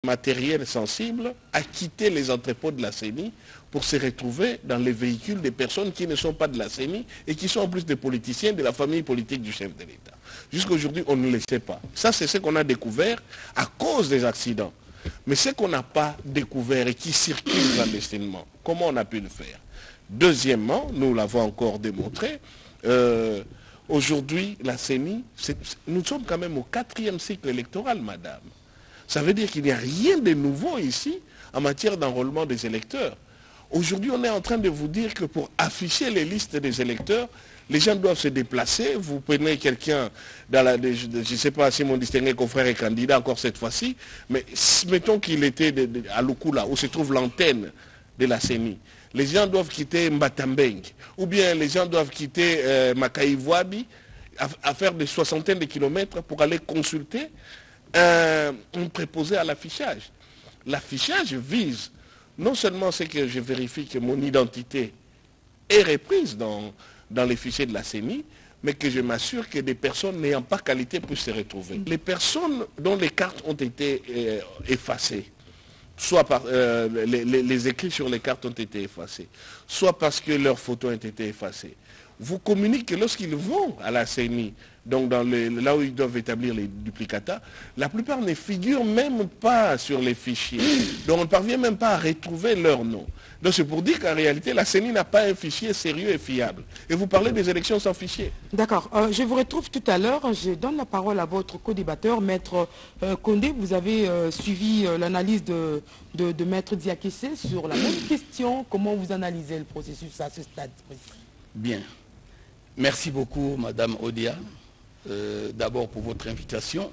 matériel sensible a quitté les entrepôts de la CENI pour se retrouver dans les véhicules des personnes qui ne sont pas de la CENI et qui sont en plus des politiciens de la famille politique du chef de l'État. Jusqu'à aujourd'hui, on ne le sait pas. Ça, c'est ce qu'on a découvert à cause des accidents. Mais ce qu'on n'a pas découvert et qui circule clandestinement, comment on a pu le faire? Deuxièmement, nous l'avons encore démontré, aujourd'hui, la CENI, nous sommes quand même au 4e cycle électoral, madame. Ça veut dire qu'il n'y a rien de nouveau ici en matière d'enrôlement des électeurs. Aujourd'hui, on est en train de vous dire que pour afficher les listes des électeurs, les gens doivent se déplacer. Vous prenez quelqu'un, je ne sais pas si mon distingué confrère est candidat encore cette fois-ci, mais mettons qu'il était à Lukula, où se trouve l'antenne de la CENI. Les gens doivent quitter Mbatambeng, ou bien les gens doivent quitter Makaïvoabi, à faire des soixantaines de kilomètres pour aller consulter un préposé à l'affichage. L'affichage vise non seulement ce que je vérifie que mon identité est reprise dans les fichiers de la CENI, mais que je m'assure que des personnes n'ayant pas qualité puissent se retrouver. Les personnes dont les cartes ont été effacées, soit par les écrits sur les cartes ont été effacés, soit parce que leurs photos ont été effacées, vous communiquez que lorsqu'ils vont à la CENI, donc là où ils doivent établir les duplicata, la plupart ne figurent même pas sur les fichiers. Donc on ne parvient même pas à retrouver leur nom. Donc c'est pour dire qu'en réalité, la CENI n'a pas un fichier sérieux et fiable. Et vous parlez des élections sans fichier. D'accord. Je vous retrouve tout à l'heure. Je donne la parole à votre co-débatteur, Maître Condé. Vous avez suivi l'analyse de Maître Diakessé sur la même question. Comment vous analysez le processus à ce stade précis? Bien. Merci beaucoup, Madame Odia, d'abord pour votre invitation.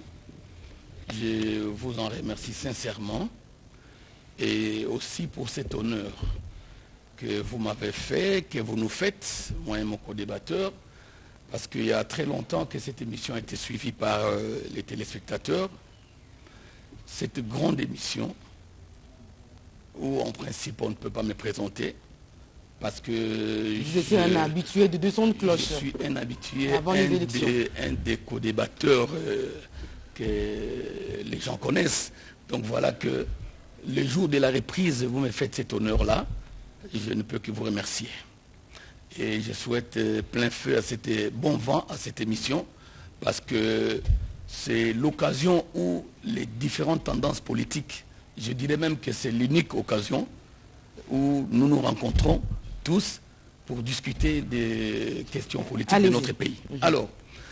Je vous en remercie sincèrement et aussi pour cet honneur que vous m'avez fait, que vous nous faites, moi et mon co-débatteur, parce qu'il y a très longtemps que cette émission a été suivie par les téléspectateurs. Cette grande émission où en principe on ne peut pas me présenter, parce que vous étiez un habitué de 200 de cloche. Je suis un habitué, un des co-débatteurs que les gens connaissent. Donc voilà que le jour de la reprise, vous me faites cet honneur-là. Je ne peux que vous remercier. Et je souhaite plein feu à bon vent à cette émission, parce que c'est l'occasion où les différentes tendances politiques, je dirais même que c'est l'unique occasion où nous nous rencontrons tous pour discuter des questions politiques de notre pays. Alors,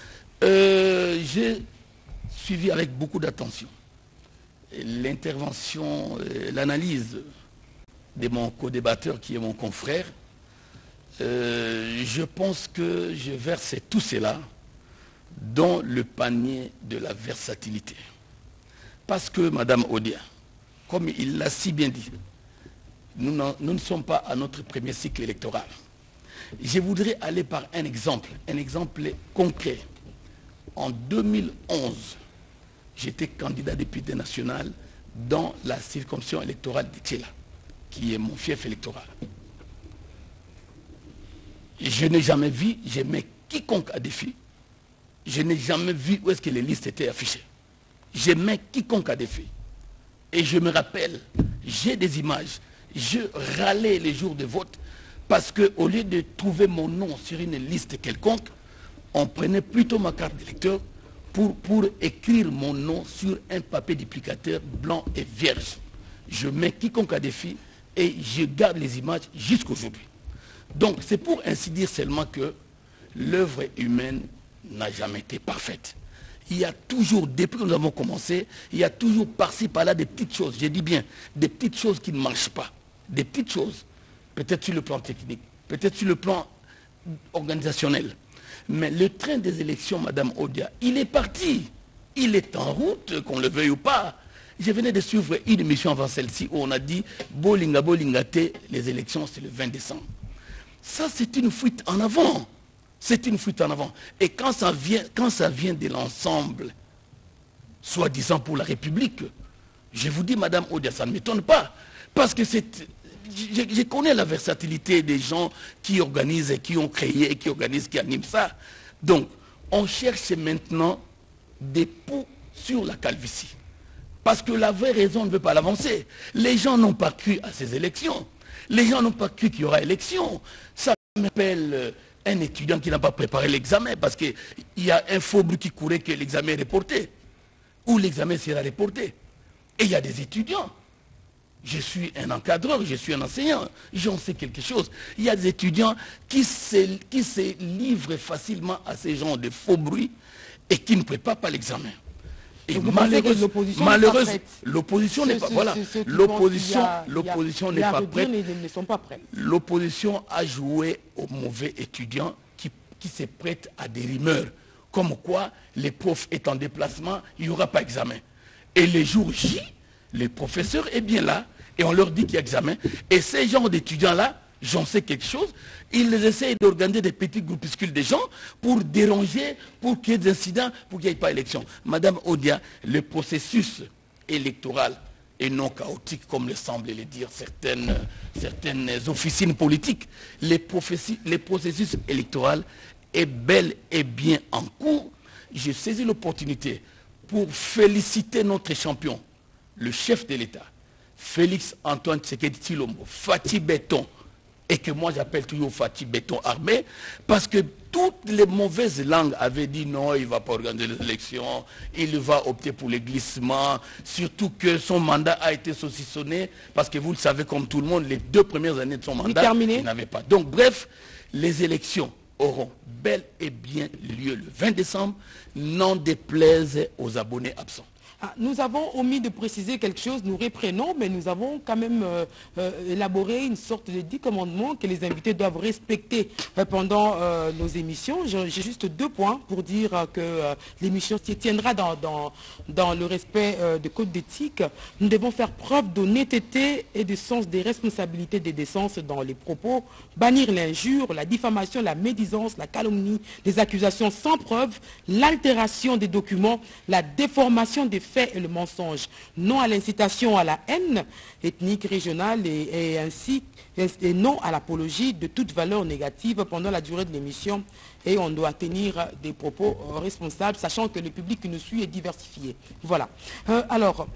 j'ai suivi avec beaucoup d'attention l'intervention, l'analyse de mon co-débatteur qui est mon confrère. Je pense que je verse tout cela dans le panier de la versatilité. Parce que, Madame Odia, comme il l'a si bien dit, nous ne sommes pas à notre premier cycle électoral. Je voudrais aller par un exemple concret. En 2011, j'étais candidat député national dans la circonscription électorale de Tchela, qui est mon fief électoral. Je n'ai jamais vu, je mets quiconque à défi, je n'ai jamais vu où est-ce que les listes étaient affichées. Je mets quiconque à défi. Et je me rappelle, j'ai des images, je râlais les jours de vote parce qu'au lieu de trouver mon nom sur une liste quelconque, on prenait plutôt ma carte d'électeur pour écrire mon nom sur un papier duplicateur blanc et vierge. Je mets quiconque à défi et je garde les images jusqu'à aujourd'hui. Donc c'est pour ainsi dire seulement que l'œuvre humaine n'a jamais été parfaite. Il y a toujours, depuis que nous avons commencé, il y a toujours par-ci par-là des petites choses, je dis bien, des petites choses qui ne marchent pas. Des petites choses, peut-être sur le plan technique, peut-être sur le plan organisationnel. Mais le train des élections, Madame Odia, il est parti. Il est en route, qu'on le veuille ou pas. Je venais de suivre une émission avant celle-ci où on a dit Bolinga Bolingate, les élections c'est le 20 décembre. Ça c'est une fuite en avant. C'est une fuite en avant. Et quand ça vient de l'ensemble, soi-disant pour la République, je vous dis, Madame Odia, ça ne m'étonne pas. Parce que je connais la versatilité des gens qui organisent, qui ont créé, qui organisent, qui animent ça. Donc, on cherche maintenant des poux sur la calvitie. Parce que la vraie raison ne veut pas l'avancer. Les gens n'ont pas cru à ces élections. Les gens n'ont pas cru qu'il y aura élection. Ça m'appelle un étudiant qui n'a pas préparé l'examen parce qu'il y a un faux bruit qui courait que l'examen est reporté. Ou l'examen sera reporté. Et il y a des étudiants. Je suis un encadreur, je suis un enseignant, j'en sais quelque chose. Il y a des étudiants qui se livrent facilement à ces genres de faux bruits et qui ne préparent pas l'examen. Et malheureusement, l'opposition n'est pas, voilà, l'opposition n'est pas prête. L'opposition a joué aux mauvais étudiants qui se prêtent à des rumeurs, comme quoi les profs est en déplacement, il n'y aura pas examen. Et les jours J, les professeurs est bien là, et on leur dit qu'il y a examen. Et ces genres d'étudiants-là, j'en sais quelque chose, ils essayent d'organiser des petits groupuscules de gens pour déranger, pour qu'il y ait des incidents, pour qu'il n'y ait pas d'élection. Madame Odia, le processus électoral est non chaotique, comme le semblent le dire certaines officines politiques. Les processus électoral est bel et bien en cours. J'ai saisi l'opportunité pour féliciter notre champion, le chef de l'État, Félix Antoine Tshisekedi Tshilombo, Fatih Béton, et que moi j'appelle toujours Fatih Béton armé, parce que toutes les mauvaises langues avaient dit non, il ne va pas organiser les élections, il va opter pour les glissements, surtout que son mandat a été saucissonné, parce que vous le savez comme tout le monde, les 2 premières années de son mandat, il n'avait pas. Donc bref, les élections auront bel et bien lieu le 20 décembre, n'en déplaise aux abonnés absents. Nous avons omis de préciser quelque chose, nous reprenons, mais nous avons quand même élaboré une sorte de 10 commandements que les invités doivent respecter pendant nos émissions. J'ai juste 2 points pour dire que l'émission s'y tiendra dans le respect des codes d'éthique. Nous devons faire preuve d'honnêteté et de sens des responsabilités des décences dans les propos, bannir l'injure, la diffamation, la médisance, la calomnie, les accusations sans preuve, l'altération des documents, la déformation des faits et le mensonge, non à l'incitation à la haine ethnique, régionale et non à l'apologie de toute valeur négative pendant la durée de l'émission. Et on doit tenir des propos responsables, sachant que le public qui nous suit est diversifié. Voilà. Alors,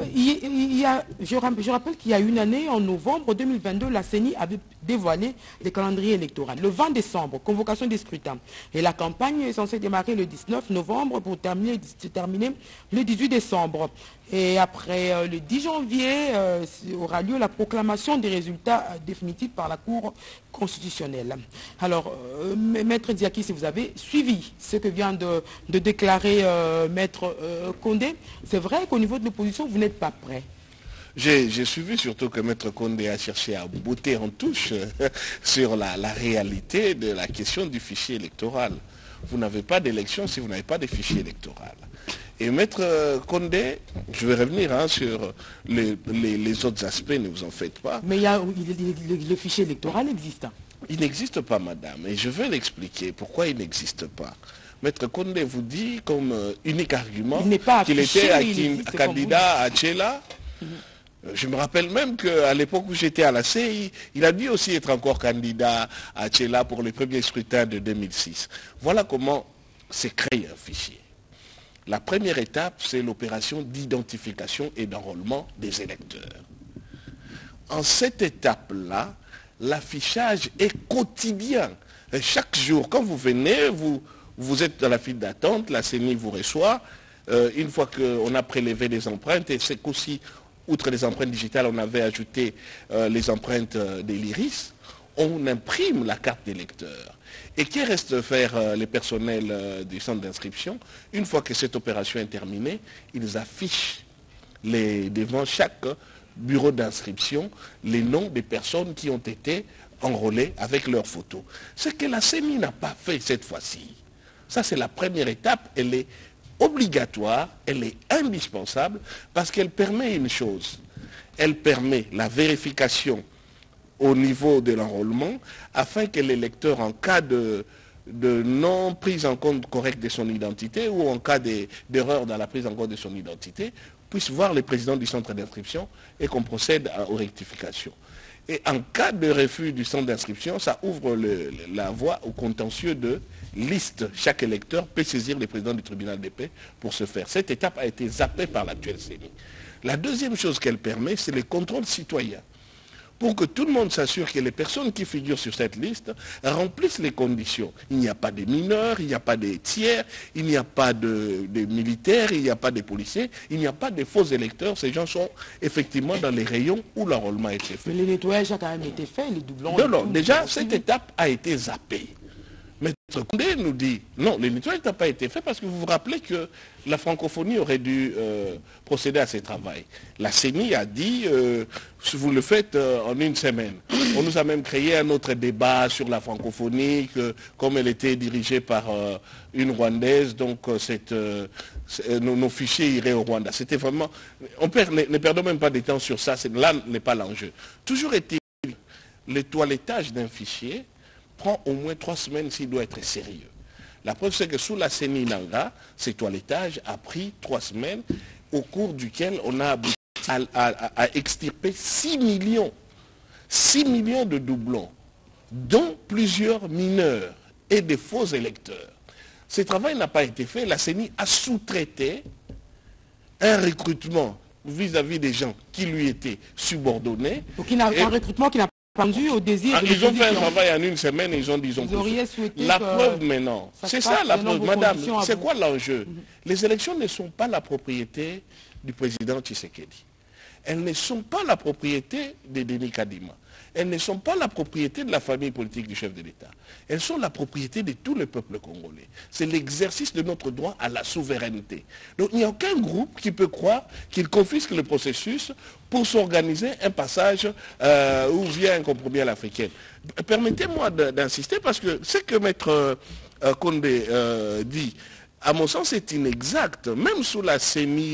je rappelle qu'il y a une année, en novembre 2022, la CENI avait dévoilé le calendrier électoral. Le 20 décembre, convocation des scrutins. Et la campagne est censée démarrer le 19 novembre pour se terminer le 18 décembre. Et après le 10 janvier, aura lieu la proclamation des résultats définitifs par la Cour constitutionnelle. Alors, Maître Diaki, si vous avez suivi ce que vient de déclarer Maître Condé, c'est vrai qu'au niveau de l'opposition, vous n'êtes pas prêt. J'ai suivi surtout que Maître Condé a cherché à botter en touche sur la réalité de la question du fichier électoral. Vous n'avez pas d'élection si vous n'avez pas de fichier électoral. Et Maître Condé, je vais revenir sur les autres aspects, ne vous en faites pas. Mais le fichier électoral existe. Il n'existe pas, madame, et je vais l'expliquer pourquoi il n'existe pas. Maître Condé vous dit comme unique argument qu'il était candidat à Tchela. Je me rappelle même qu'à l'époque où j'étais à la CEI, il a dû aussi être encore candidat à Tchela pour le premier scrutin de 2006. Voilà comment s'est créé un fichier. La première étape, c'est l'opération d'identification et d'enrôlement des électeurs. En cette étape-là, l'affichage est quotidien. Et chaque jour, quand vous venez, vous êtes dans la file d'attente, la CENI vous reçoit. Une fois qu'on a prélevé les empreintes, et c'est qu'aussi, outre les empreintes digitales, on avait ajouté les empreintes de l'iris, on imprime la carte d'électeur. Et qui reste faire les personnels du centre d'inscription? Une fois que cette opération est terminée, ils affichent devant chaque bureau d'inscription les noms des personnes qui ont été enrôlées avec leurs photos. Ce que la CENI n'a pas fait cette fois-ci. Ça, c'est la première étape. Elle est obligatoire, elle est indispensable parce qu'elle permet une chose. Elle permet la vérification au niveau de l'enrôlement, afin que l'électeur, en cas de non prise en compte correcte de son identité ou en cas d'erreur dans la prise en compte de son identité, puisse voir le président du centre d'inscription et qu'on procède aux rectifications. Et en cas de refus du centre d'inscription, ça ouvre la voie au contentieux de liste. Chaque électeur peut saisir le président du tribunal de paix pour ce faire. Cette étape a été zappée par l'actuelle CENI. La deuxième chose qu'elle permet, c'est le contrôle citoyen. Pour que tout le monde s'assure que les personnes qui figurent sur cette liste remplissent les conditions. Il n'y a pas de mineurs, il n'y a pas de tiers, il n'y a pas de militaires, il n'y a pas de policiers, il n'y a pas de faux électeurs. Ces gens sont effectivement dans les rayons où l'enrôlement a été fait. Mais les nettoyages ont quand même été faits, les doublons... Non, déjà, cette étape a été zappée. Maître Condé nous dit, non, le nettoyage n'a pas été fait parce que vous vous rappelez que la francophonie aurait dû procéder à ce travail. La CENI a dit, si vous le faites en une semaine. On nous a même créé un autre débat sur la francophonie, que, comme elle était dirigée par une Rwandaise, donc nos fichiers iraient au Rwanda. C'était vraiment... ne perdons même pas de temps sur ça, là n'est pas l'enjeu. Toujours est-il, le toilettage d'un fichier prend au moins 3 semaines s'il doit être sérieux. La preuve, c'est que sous la CENI Nanga, ce toilettage a pris 3 semaines, au cours duquel on a abouti à extirper 6 millions de doublons, dont plusieurs mineurs et des faux électeurs. Ce travail n'a pas été fait. La CENI a sous-traité un recrutement vis-à-vis des gens qui lui étaient subordonnés. Donc un recrutement qui n'a au désir ils ont fait un travail en une semaine et ils ont dit la preuve maintenant. C'est ça la preuve, madame. C'est quoi l'enjeu? Les élections ne sont pas la propriété du président Tshisekedi. Elles ne sont pas la propriété de Denis Kadima. Elles ne sont pas la propriété de la famille politique du chef de l'État. Elles sont la propriété de tout le peuple congolais. C'est l'exercice de notre droit à la souveraineté. Donc il n'y a aucun groupe qui peut croire qu'il confisque le processus pour s'organiser un passage où vient un compromis à l'africaine. Permettez-moi d'insister parce que ce que Maître Condé dit, à mon sens, c'est inexact. Même sous la CENI...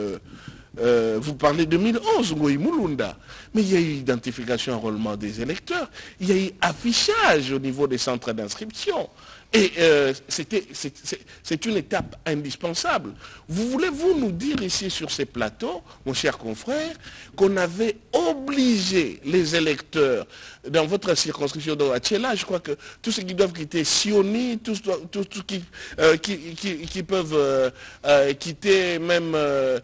vous parlez de 2011, Ngoï Mulunda, mais il y a eu identification, enrôlement des électeurs, il y a eu affichage au niveau des centres d'inscription. Et c'est une étape indispensable. Voulez-vous nous dire ici sur ces plateaux, mon cher confrère, qu'on avait obligé les électeurs, dans votre circonscription de Hachela, je crois que tous ceux qui doivent quitter Sioni, tous qui peuvent quitter même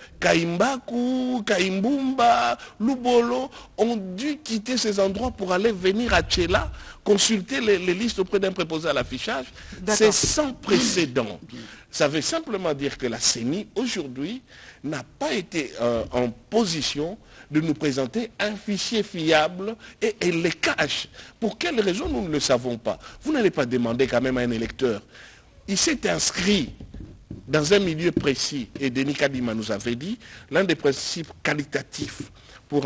Kaimbaku, Kaimbumba, Lubolo, ont dû quitter ces endroits pour aller venir à Hachela, consulter les listes auprès d'un préposé à l'affichage. C'est sans précédent. Ça veut simplement dire que la CENI, aujourd'hui, n'a pas été en position de nous présenter un fichier fiable et elle les cache. Pour quelle raison, nous ne le savons pas. Vous n'allez pas demander quand même à un électeur. Il s'est inscrit dans un milieu précis, et Denis Kadima nous avait dit, l'un des principes qualitatifs pour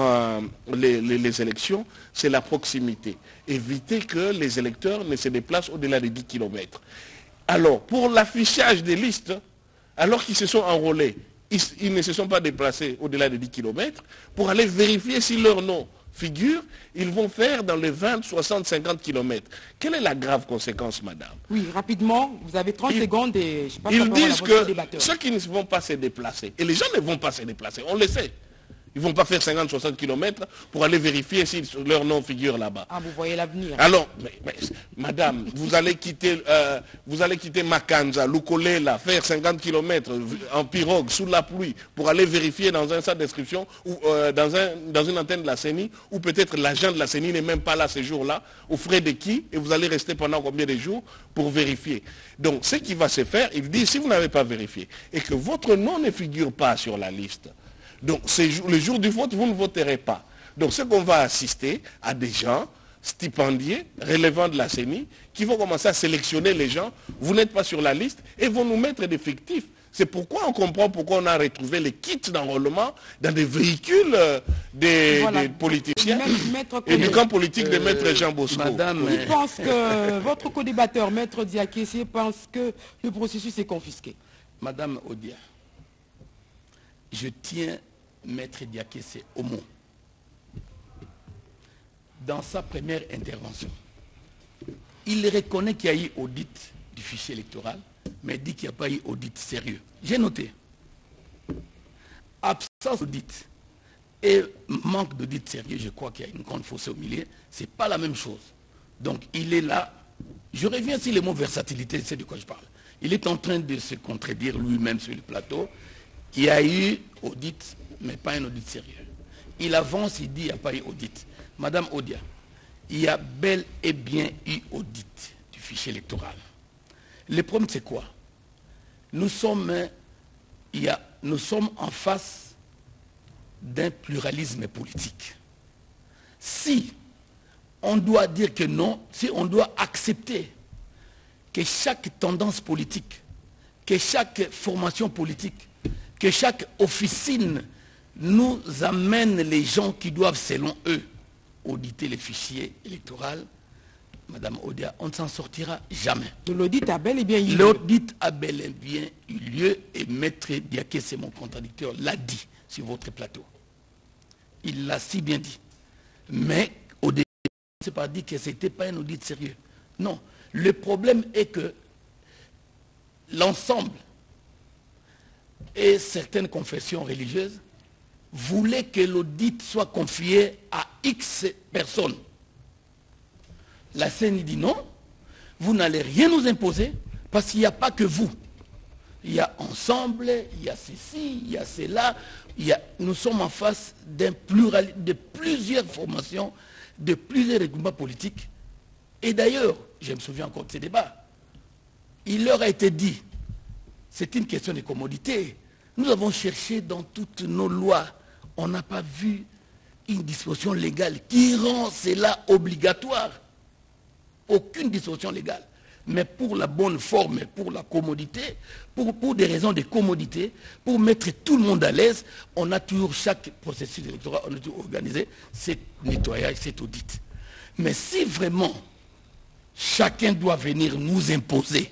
les élections, c'est la proximité. Éviter que les électeurs ne se déplacent au-delà de 10 km. Alors, pour l'affichage des listes, alors qu'ils se sont enrôlés, ils ne se sont pas déplacés au-delà de 10 km, pour aller vérifier si leur nom figure, ils vont faire dans les 20, 60, 50 km. Quelle est la grave conséquence, madame? Oui, rapidement, vous avez 30 secondes et je passe ils disent que débatteur. Ceux qui ne vont pas se déplacer, et les gens ne vont pas se déplacer, on le sait. Ils ne vont pas faire 50, 60 km pour aller vérifier si leur nom figure là-bas. Ah, vous voyez l'avenir. Alors, madame, vous allez quitter Makanza, Lukolela, faire 50 km en pirogue, sous la pluie, pour aller vérifier dans un centre d'inscription ou dans une antenne de la CENI, ou peut-être l'agent de la CENI n'est même pas là ce jour-là, aux frais de qui, et vous allez rester pendant combien de jours pour vérifier. Donc, ce qui va se faire, il dit, si vous n'avez pas vérifié, et que votre nom ne figure pas sur la liste, donc, le jour du vote, vous ne voterez pas. Donc, c'est qu'on va assister à des gens stipendiés, relevant de la CENI, qui vont commencer à sélectionner les gens. Vous n'êtes pas sur la liste et vont nous mettre des fictifs. C'est pourquoi on comprend pourquoi on a retrouvé les kits d'enrôlement dans des véhicules des politiciens et du camp politique de Maître Jean Bosco. Madame, il pense que votre co-débatteur, Maître Diakessé, pense que le processus est confisqué. Madame Odia, je tiens Maître Diakessé au mot. Dans sa première intervention, il reconnaît qu'il y a eu audit du fichier électoral, mais dit qu'il n'y a pas eu audit sérieux. J'ai noté. Absence d'audit et manque d'audit sérieux, je crois qu'il y a une grande fossée au milieu. Ce n'est pas la même chose. Donc il est là. Je reviens sur le mot versatilité, c'est de quoi je parle. Il est en train de se contredire lui-même sur le plateau. Il y a eu audit, mais pas un audit sérieux. Il avance, il dit qu'il n'y a pas eu audit. Madame Odia, il y a bel et bien eu audit du fichier électoral. Le problème, c'est quoi? Nous sommes en face d'un pluralisme politique. Si on doit dire que non, si on doit accepter que chaque tendance politique, que chaque formation politique, que chaque officine nous amène les gens qui doivent, selon eux, auditer les fichiers électoraux, Madame Odia, on ne s'en sortira jamais. L'audit a bel et bien eu lieu. L'audit a bel et bien eu lieu et Maître Diaké, c'est mon contradicteur, l'a dit sur votre plateau. Il l'a si bien dit. Mais au début, on ne s'est pas dit que ce n'était pas un audit sérieux. Non. Le problème est que l'ensemble et certaines confessions religieuses voulaient que l'audit soit confié à X personnes. La CENI dit non, vous n'allez rien nous imposer parce qu'il n'y a pas que vous. Il y a ensemble, il y a ceci, il y a cela. Nous sommes en face d'un pluralisme, de plusieurs formations, de plusieurs regroupements politiques. Et d'ailleurs, je me souviens encore de ces débats, il leur a été dit, c'est une question de commodité. Nous avons cherché dans toutes nos lois, on n'a pas vu une disposition légale qui rend cela obligatoire. Aucune disposition légale. Mais pour la bonne forme, pour la commodité, pour des raisons de commodité, pour mettre tout le monde à l'aise, on a toujours, chaque processus électoral, on a toujours organisé ce nettoyage, cet audit. Mais si vraiment chacun doit venir nous imposer,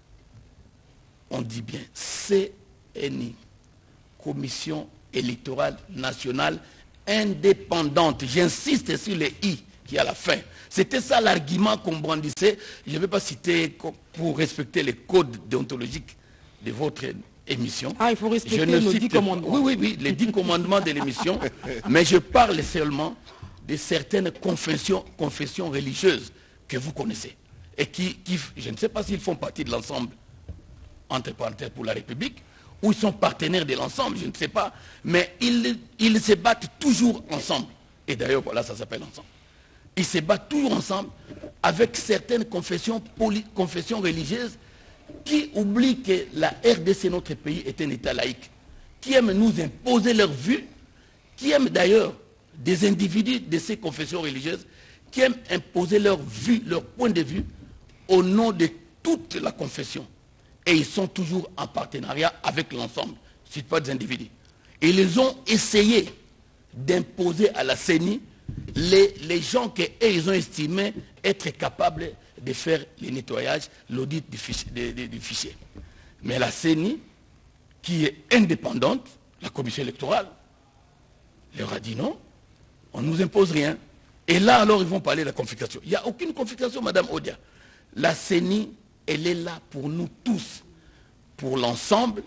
on dit bien, CNI, Commission électorale nationale indépendante, j'insiste sur les I qui est à la fin. C'était ça l'argument qu'on brandissait. Je ne vais pas citer pour respecter les codes déontologiques de votre émission. Ah, il faut respecter les 10 commandements. Oui, les 10 commandements de l'émission. Mais je parle seulement de certaines confessions religieuses que vous connaissez. Et qui, je ne sais pas s'ils font partie de l'ensemble, entre parenthèses, pour la République, ou ils sont partenaires de l'ensemble, je ne sais pas. Mais ils se battent toujours ensemble. Et d'ailleurs, voilà, ça s'appelle ensemble. Ils se battent toujours ensemble avec certaines confessions religieuses qui oublient que la RDC, notre pays, est un État laïque, qui aiment nous imposer leur vue, qui aiment d'ailleurs des individus de ces confessions religieuses, qui aiment imposer leur vue, leur point de vue, au nom de toute la confession. Et ils sont toujours en partenariat avec l'ensemble, ce ne sont pas des individus. Et ils ont essayé d'imposer à la CENI les gens qu'ils ont estimé être capables de faire le nettoyage, l'audit du fichier. Mais la CENI, qui est indépendante, la commission électorale, leur a dit non, on ne nous impose rien. Et là, alors, ils vont parler de la confiscation. Il n'y a aucune confiscation, Madame Odia. La CENI, elle est là pour nous tous, pour l'ensemble,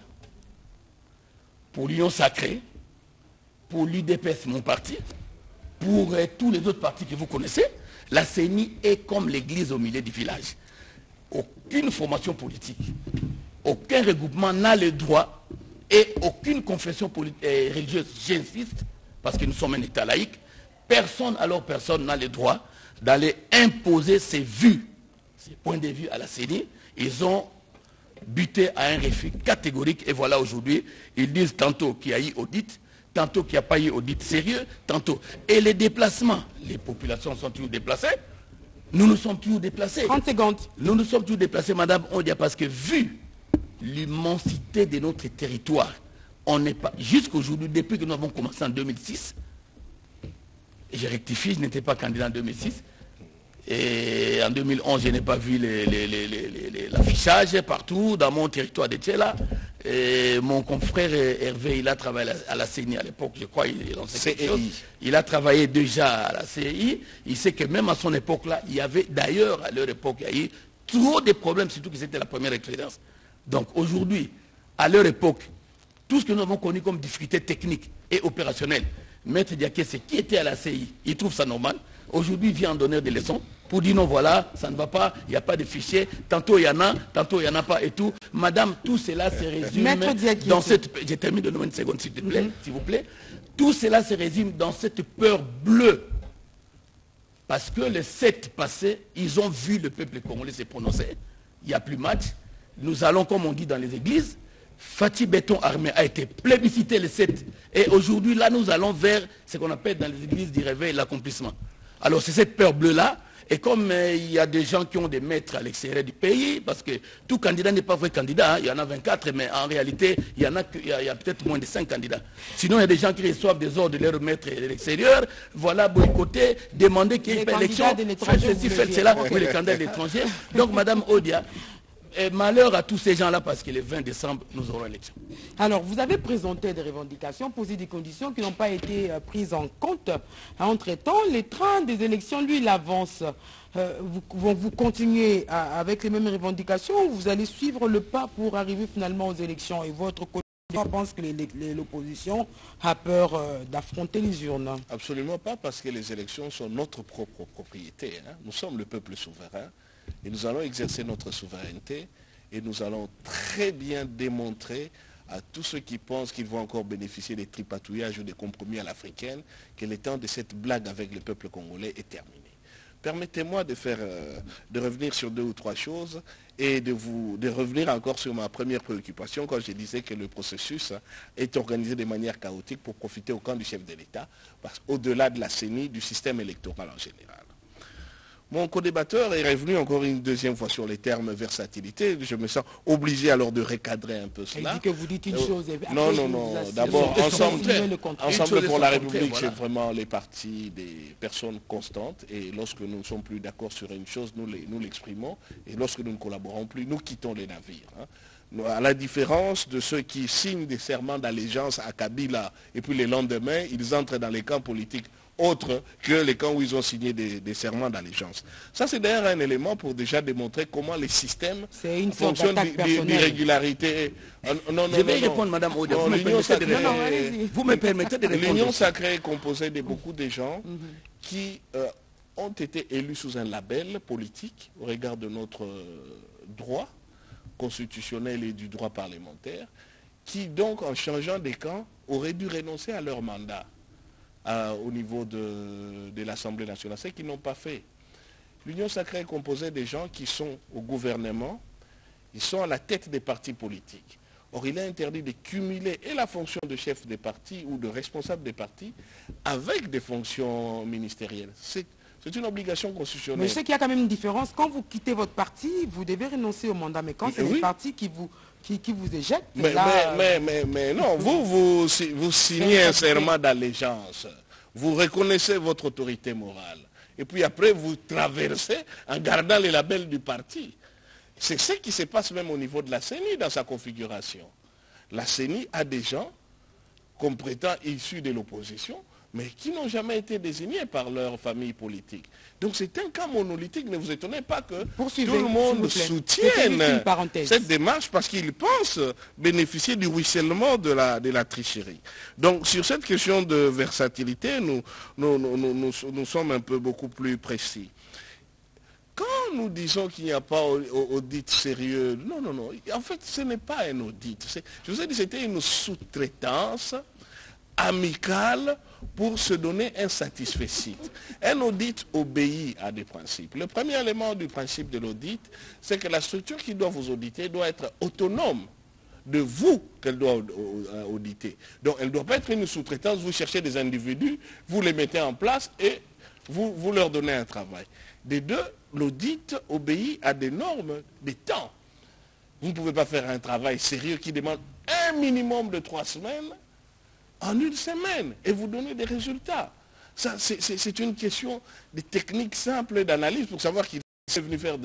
pour l'Union sacrée, pour l'UDPS, mon parti, pour tous les autres partis que vous connaissez. La CENI est comme l'église au milieu du village. Aucune formation politique, aucun regroupement n'a le droit, et aucune confession religieuse, j'insiste, parce que nous sommes un État laïque, personne n'a le droit d'aller imposer ses vues, ses points de vue à la CENI. Ils ont buté à un refus catégorique, et voilà aujourd'hui, ils disent tantôt qu'il y a eu audit, tantôt qu'il n'y a pas eu audit sérieux, tantôt. Et les déplacements, les populations sont toujours déplacées, nous nous sommes toujours déplacés. 30 secondes. Nous nous sommes toujours déplacés, Madame Odia, parce que vu l'immensité de notre territoire, on n'est pas, jusqu'aujourd'hui, depuis que nous avons commencé en 2006, et je rectifie, je n'étais pas candidat en 2006, et en 2011, je n'ai pas vu l'affichage partout dans mon territoire de Tchéla. Et mon confrère Hervé, il a travaillé à la CENI à l'époque, je crois, il a travaillé déjà à la CEI. Il sait que même à son époque-là, il y avait d'ailleurs, à leur époque, il y a eu trop de problèmes, surtout que c'était la première expérience. Donc aujourd'hui, à leur époque, tout ce que nous avons connu comme difficultés techniques et opérationnelles, Maître Diakese, qui était à la CI, il trouve ça normal. Aujourd'hui, il vient en donner des leçons pour dire non, voilà, ça ne va pas, il n'y a pas de fichier. Tantôt il y en a, tantôt il n'y en a pas et tout. Madame, tout cela se résume dans cette... Je termine de une seconde, s'il te plaît, s'il vous plaît. Tout cela se résume dans cette peur bleue. Parce que le 7 passé, ils ont vu le peuple congolais se prononcer. Il n'y a plus match. Nous allons, comme on dit dans les églises, Fatih Béton Armé a été plébiscité le 7. Et aujourd'hui, là, nous allons vers ce qu'on appelle dans les églises du réveil, l'accomplissement. Alors, c'est cette peur bleue-là. Et comme il y a des gens qui ont des maîtres à l'extérieur du pays, parce que tout candidat n'est pas vrai candidat, hein, il y en a 24, mais en réalité, il y a peut-être moins de 5 candidats. Sinon, il y a des gens qui reçoivent des ordres de leur maître de l'extérieur, voilà, boycotter, demander qu'il y ait une élection, faites ceci, faites cela, pour les candidats de l'étranger. Donc, Madame Odia, et malheur à tous ces gens-là parce que le 20 décembre, nous aurons l'élection. Alors, vous avez présenté des revendications, posé des conditions qui n'ont pas été prises en compte. Entre-temps, les trains des élections, lui, il avance. Vous continuez avec les mêmes revendications ou vous allez suivre le pas pour arriver finalement aux élections? Et votre côté pense que l'opposition a peur d'affronter les urnes? Absolument pas, parce que les élections sont notre propre propriété. Hein. Nous sommes le peuple souverain. Et nous allons exercer notre souveraineté et nous allons très bien démontrer à tous ceux qui pensent qu'ils vont encore bénéficier des tripatouillages ou des compromis à l'africaine que le temps de cette blague avec le peuple congolais est terminé. Permettez-moi de revenir sur 2 ou 3 choses et de revenir encore sur ma première préoccupation quand je disais que le processus est organisé de manière chaotique pour profiter au camp du chef de l'État, parce qu'au-delà de la CENI, du système électoral en général. Mon co-débatteur est revenu encore une deuxième fois sur les termes versatilité. Je me sens obligé alors de recadrer un peu cela. Il dit que vous dites une chose. Et non. D'abord, Ensemble pour la République, voilà. C'est vraiment les partis des personnes constantes. Et lorsque nous ne sommes plus d'accord sur une chose, nous l'exprimons. Et lorsque nous ne collaborons plus, nous quittons les navires. Hein. À la différence de ceux qui signent des serments d'allégeance à Kabila, et puis le lendemain, ils entrent dans les camps politiques autre que les camps où ils ont signé des serments d'allégeance. Ça, c'est d'ailleurs un élément pour déjà démontrer comment les systèmes fonctionnent d'irrégularité. Je vais répondre, Madame Odia. Vous me permettez de répondre. L'Union sacrée est composée de beaucoup de gens qui ont été élus sous un label politique au regard de notre droit constitutionnel et du droit parlementaire, qui donc, en changeant des camps, auraient dû renoncer à leur mandat. Au niveau de l'Assemblée nationale, c'est qu'ils n'ont pas fait. L'Union sacrée est composée des gens qui sont au gouvernement, ils sont à la tête des partis politiques. Or, il est interdit de cumuler et la fonction de chef des partis ou de responsable des partis avec des fonctions ministérielles. C'est une obligation constitutionnelle. Mais je sais qu'il y a quand même une différence. Quand vous quittez votre parti, vous devez renoncer au mandat. Mais quand c'est le parti qui vous éjecte, mais non, vous signez un serment d'allégeance. Vous reconnaissez votre autorité morale. Et puis après, vous traversez en gardant les labels du parti. C'est ce qui se passe même au niveau de la CENI dans sa configuration. La CENI a des gens, comme prétend issus de l'opposition, mais qui n'ont jamais été désignés par leur famille politique. Donc c'est un cas monolithique. Ne vous étonnez pas que tout le monde soutienne cette démarche parce qu'ils pensent bénéficier du ruissellement de la tricherie. Donc sur cette question de versatilité, nous sommes un peu beaucoup plus précis. Quand nous disons qu'il n'y a pas audit sérieux, non. En fait, ce n'est pas un audit. Je vous ai dit, c'était une sous-traitance amicale pour se donner un satisfecit. Un audit obéit à des principes. Le premier élément du principe de l'audit, c'est que la structure qui doit vous auditer doit être autonome de vous qu'elle doit auditer. Donc elle ne doit pas être une sous-traitance, vous cherchez des individus, vous les mettez en place et vous leur donnez un travail. Des deux, l'audit obéit à des normes, des temps. Vous ne pouvez pas faire un travail sérieux qui demande un minimum de 3 semaines en une semaine et vous donner des résultats. Ça, c'est une question de techniques simples d'analyse pour savoir qu'il est venu faire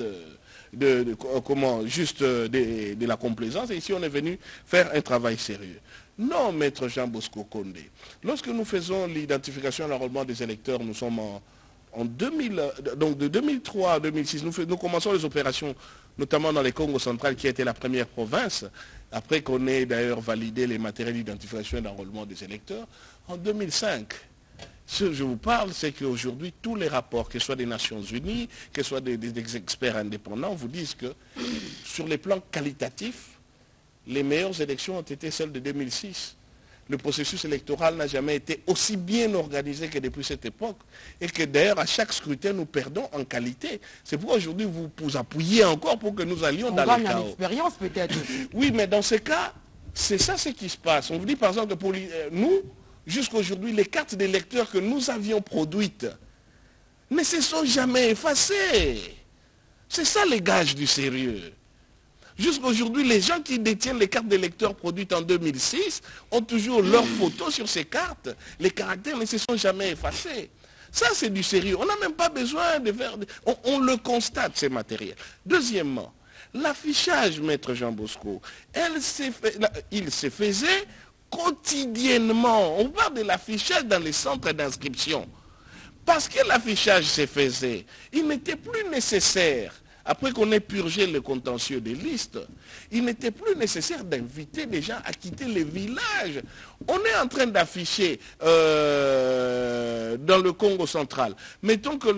de la complaisance et ici on est venu faire un travail sérieux. Non, maître Jean Bosco Condé. Lorsque nous faisons l'identification et l'enrôlement des électeurs, nous sommes en 2000, donc de 2003 à 2006, nous commençons les opérations, notamment dans les Congo central, qui a été la première province, après qu'on ait d'ailleurs validé les matériels d'identification et d'enrôlement des électeurs. En 2005, Ce que je vous parle, c'est qu'aujourd'hui, tous les rapports, que ce soit des Nations Unies, que ce soit des experts indépendants, vous disent que sur les plans qualitatifs, les meilleures élections ont été celles de 2006. Le processus électoral n'a jamais été aussi bien organisé que depuis cette époque. Et que d'ailleurs, à chaque scrutin, nous perdons en qualité. C'est pourquoi aujourd'hui, vous appuyez encore pour que nous allions dans le chaos. On gagne en expérience peut-être. Oui, mais dans ce cas, c'est ça ce qui se passe. On vous dit par exemple que pour nous, jusqu'à aujourd'hui, les cartes d'électeurs que nous avions produites ne se sont jamais effacées. C'est ça les gages du sérieux. Jusqu'à aujourd'hui, les gens qui détiennent les cartes d'électeurs produites en 2006 ont toujours leurs photos sur ces cartes. Les caractères ne se sont jamais effacés. Ça, c'est du sérieux. On n'a même pas besoin de faire... On le constate, ces matériels. Deuxièmement, l'affichage, maître Jean Bosco, il se faisait quotidiennement. On parle de l'affichage dans les centres d'inscription. Parce que l'affichage se faisait, il n'était plus nécessaire, après qu'on ait purgé le contentieux des listes, il n'était plus nécessaire d'inviter les gens à quitter les villages. On est en train d'afficher dans le Congo central. Mettons que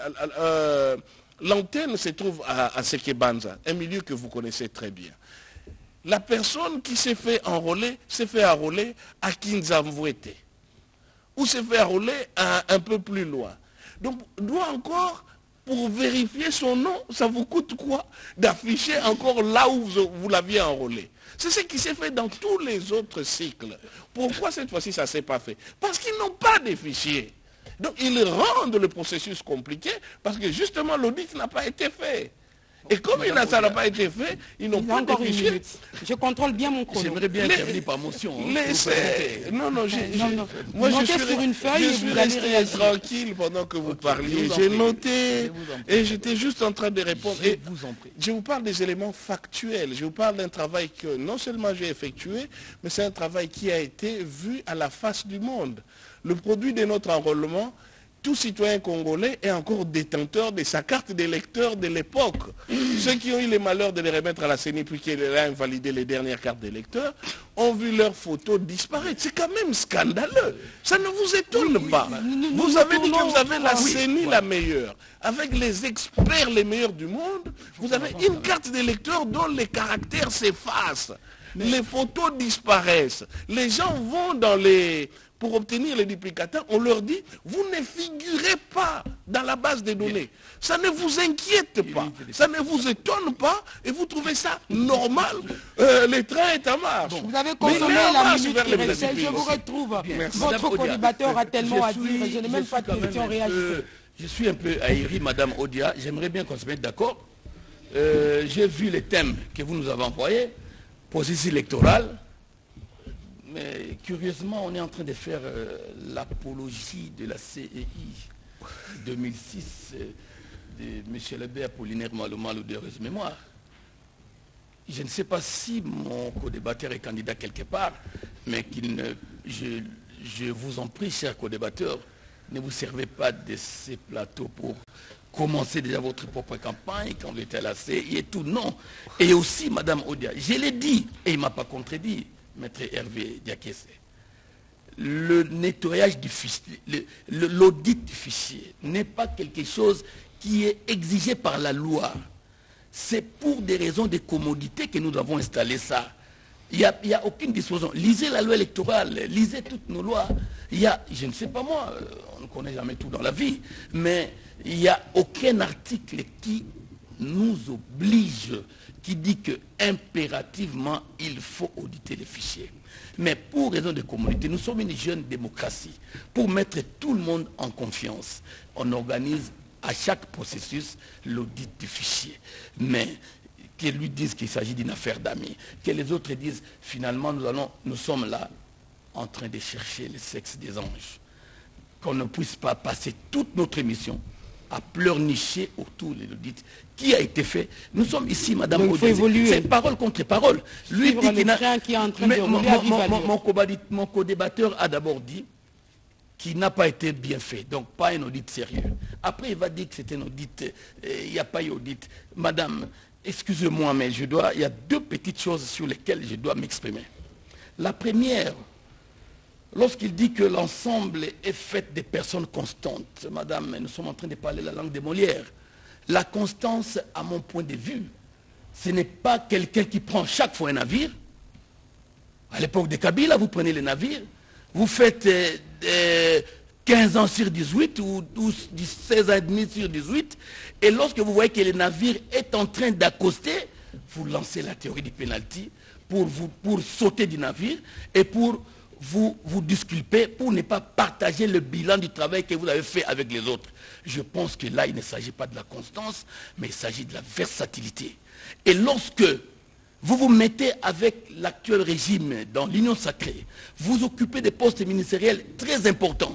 l'antenne se trouve à Sekebanza, un milieu que vous connaissez très bien. La personne qui s'est fait enrôler à Kinzamvouete, ou se fait enrôler un peu plus loin. Donc, doit encore, pour vérifier son nom, ça vous coûte quoi d'afficher encore là où vous l'aviez enrôlé? C'est ce qui s'est fait dans tous les autres cycles. Pourquoi cette fois-ci ça ne s'est pas fait? Parce qu'ils n'ont pas de fichiers. Donc ils rendent le processus compliqué parce que justement l'audit n'a pas été fait. Et comme ça n'a pas été fait, ils n'ont pas de fichiers. Je contrôle bien mon chrono. J'aimerais bien terminer par motion. Non, moi je suis sur une feuille et vous allez réagir. Tranquille pendant que vous parliez. J'ai noté et j'étais juste en train de répondre. Je vous parle des éléments factuels. Je vous parle d'un travail que non seulement j'ai effectué, mais c'est un travail qui a été vu à la face du monde. Le produit de notre enrôlement, tout citoyen congolais est encore détenteur de sa carte d'électeur de l'époque. Ceux qui ont eu le malheur de les remettre à la CENI puis qu'elle a invalidé les dernières cartes d'électeurs ont vu leurs photos disparaître. C'est quand même scandaleux. Ça ne vous étonne pas. Vous avez dit que vous avez la CENI la meilleure. Avec les experts les meilleurs du monde, vous avez une carte d'électeur dont les caractères s'effacent. Les photos disparaissent. Les gens vont dans les... Pour obtenir les duplicateurs, on leur dit, vous ne figurez pas dans la base des données. Ça ne vous inquiète pas, ça ne vous étonne pas, et vous trouvez ça normal. Les trains est en marche. Vous avez consommé la minute qui restait, je vous retrouve. Votre co-débatteur a tellement à dire, je n'ai même pas de question, réagissez. Je suis un peu ahuri, Madame Odia, j'aimerais bien qu'on se mette d'accord. J'ai vu les thèmes que vous nous avez envoyés, processus électoral. Mais curieusement, on est en train de faire l'apologie de la CEI 2006 de M. Lebert Apollinaire Malou de heureuse mémoire. Je ne sais pas si mon co-débatteur est candidat quelque part, mais je vous en prie, chers co-débatteurs, ne vous servez pas de ces plateaux pour commencer déjà votre propre campagne quand vous êtes à la CEI et tout. Non. Et aussi, Madame Odia, je l'ai dit, et il ne m'a pas contredit, Maître Hervé Diakese, le nettoyage du fichier, l'audit du fichier n'est pas quelque chose qui est exigé par la loi. C'est pour des raisons de commodité que nous avons installé ça. Il n'y a aucune disposition. Lisez la loi électorale, lisez toutes nos lois. Il y a, je ne sais pas moi, on ne connaît jamais tout dans la vie, mais il n'y a aucun article qui nous oblige, qui dit que impérativement il faut auditer les fichiers. Mais pour raison de communauté, nous sommes une jeune démocratie. Pour mettre tout le monde en confiance, on organise à chaque processus l'audit du fichier. Mais qu'ils lui disent qu'il s'agit d'une affaire d'amis, que les autres disent finalement nous sommes là en train de chercher le sexe des anges. Qu'on ne puisse pas passer toute notre émission à pleurnicher autour de l'audit qui a été fait. Nous sommes ici, Madame Odé. C'est parole contre parole. Lui dit qu'il mon co-débatteur a d'abord dit qu'il n'a pas été bien fait, donc pas un audit sérieux. Après, il va dire que c'est un audit, il n'y a pas eu audit. Madame, excusez-moi, mais il y a deux petites choses sur lesquelles je dois m'exprimer. La première, lorsqu'il dit que l'ensemble est fait des personnes constantes, madame, nous sommes en train de parler la langue de Molière. La constance, à mon point de vue, ce n'est pas quelqu'un qui prend chaque fois un navire. À l'époque de Kabila, vous prenez les navires, vous faites 15 ans sur 18 ou 16 ans et demi sur 18, et lorsque vous voyez que le navire est en train d'accoster, vous lancez la théorie du pénalty pour sauter du navire et pour vous disculper, pour ne pas partager le bilan du travail que vous avez fait avec les autres. Je pense que là, il ne s'agit pas de la constance, mais il s'agit de la versatilité. Et lorsque vous vous mettez avec l'actuel régime dans l'Union sacrée, vous occupez des postes ministériels très importants.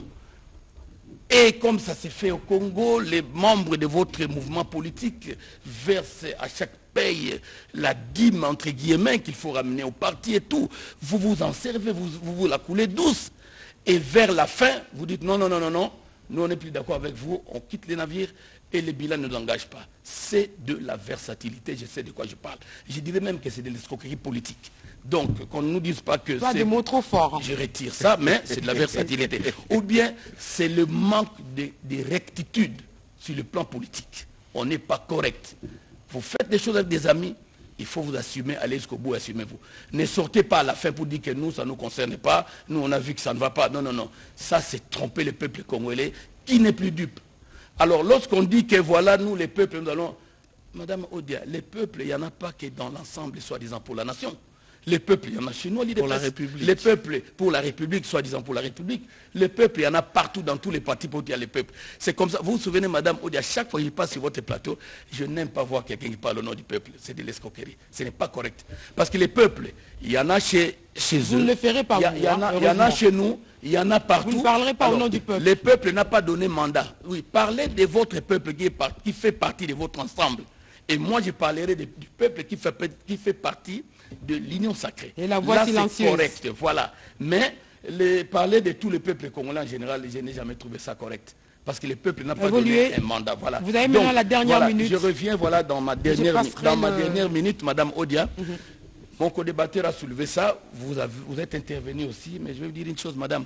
Et comme ça s'est fait au Congo, les membres de votre mouvement politique versent à chaque paye la dîme, entre guillemets, qu'il faut ramener au parti et tout. Vous vous en servez, vous la coulez douce. Et vers la fin, vous dites non, non, non, non, non, nous on n'est plus d'accord avec vous, on quitte les navires et les bilans ne nous engagent pas. C'est de la versatilité, je sais de quoi je parle. Je dirais même que c'est de l'escroquerie politique. Donc, qu'on ne nous dise pas que c'est des mots trop forts. Je retire ça, mais c'est de la versatilité. Ou bien, c'est le manque de rectitude sur le plan politique. On n'est pas correct. Vous faites des choses avec des amis, il faut vous assumer, allez jusqu'au bout, assumez-vous. Ne sortez pas à la fin pour dire que nous, ça ne nous concerne pas, nous, on a vu que ça ne va pas. Non, non, non. Ça, c'est tromper le peuple congolais qui n'est plus dupe. Alors, lorsqu'on dit que voilà, nous, les peuples, nous allons... Madame Odia, les peuples, il n'y en a pas que dans l'ensemble, soi-disant, pour la nation. Les peuples, il y en a chez nous, pour la République. Les peuples, pour la République, soi-disant pour la République. Les peuples, il y en a partout dans tous les partis politiques, il y a les peuples. C'est comme ça. Vous vous souvenez, Madame Odia, chaque fois que je passe sur votre plateau, je n'aime pas voir quelqu'un qui parle au nom du peuple. C'est de l'escroquerie. Ce n'est pas correct. Parce que les peuples, il y en a chez eux. Vous ne le ferez pas. Il y en a chez nous, il y en a partout. Vous ne parlerez pas au nom du peuple. Le peuple n'a pas donné mandat. Oui, parlez de votre peuple qui fait partie de votre ensemble. Et moi, je parlerai du peuple qui fait partie de l'Union sacrée. Et la voix silencieuse. C'est correct, voilà. Mais parler de tous les peuples congolais en général, je n'ai jamais trouvé ça correct. Parce que le peuple n'a pas donné un mandat. Voilà. Vous avez maintenant la dernière minute. Je reviens dans ma dernière minute, Madame Odia. Mon co-débatteur a soulevé ça. Vous êtes intervenu aussi, mais je vais vous dire une chose, Madame.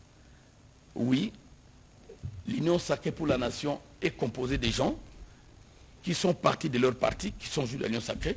Oui, l'Union sacrée pour la nation est composée des gens qui sont partis de leur parti, qui sont juges de l'Union sacrée.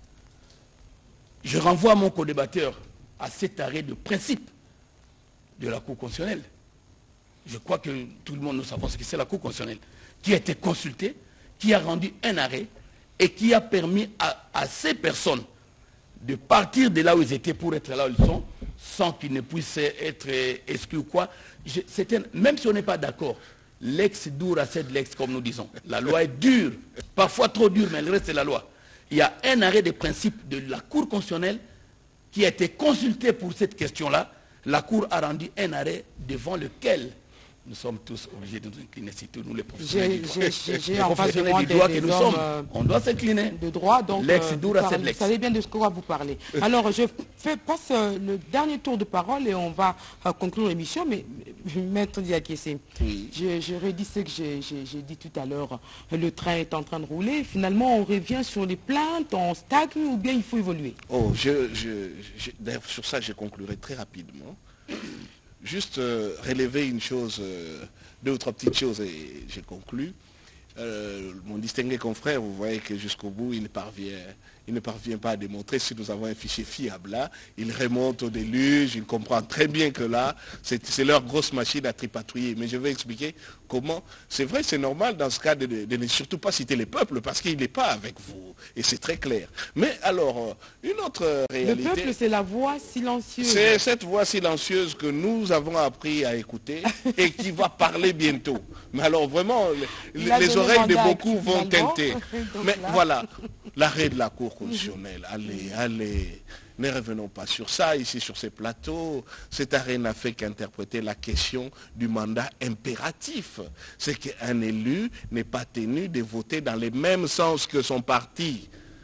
Je renvoie mon co-débatteur à cet arrêt de principe de la Cour constitutionnelle. Je crois que tout le monde nous savons ce que c'est la Cour constitutionnelle, qui a été consultée, qui a rendu un arrêt et qui a permis à ces personnes de partir de là où ils étaient pour être là où ils sont, sans qu'ils ne puissent être exclus ou quoi. Même si on n'est pas d'accord, l'ex dura sed lex, comme nous disons. La loi est dure, parfois trop dure, mais elle reste la loi. Il y a un arrêt de principe de la Cour constitutionnelle qui a été consulté pour cette question-là. La Cour a rendu un arrêt devant lequel nous sommes tous obligés de nous incliner, surtout nous les professionnels du droit que nous sommes. On doit s'incliner. De droit, donc vous savez bien de ce qu'on va vous parler. Alors, je passe le dernier tour de parole et on va conclure l'émission. Mais, Maître Diakessé, je redis ce que j'ai dit tout à l'heure. Le train est en train de rouler. Finalement, on revient sur les plaintes, on stagne ou bien il faut évoluer? D'ailleurs, sur ça, je conclurai très rapidement. Juste relever une chose, deux ou trois petites choses et j'ai conclu. Mon distingué confrère, vous voyez que jusqu'au bout, il ne parvient pas à démontrer si nous avons un fichier fiable là. Il remonte au déluge, il comprend très bien que là, c'est leur grosse machine à tripatouiller. Mais je vais expliquer comment. C'est vrai, c'est normal dans ce cas de ne surtout pas citer les peuples parce qu'il n'est pas avec vous. Et c'est très clair. Mais alors, une autre réalité... Le peuple, c'est la voix silencieuse. C'est cette voix silencieuse que nous avons appris à écouter et qui va parler bientôt. Mais alors vraiment, les oreilles de beaucoup vont teinter. Mais voilà, l'arrêt de la Cour constitutionnelle. Allez, ne revenons pas sur ça, ici sur ces plateaux. Cet arrêt n'a fait qu'interpréter la question du mandat impératif. C'est qu'un élu n'est pas tenu de voter dans le même sens que son parti.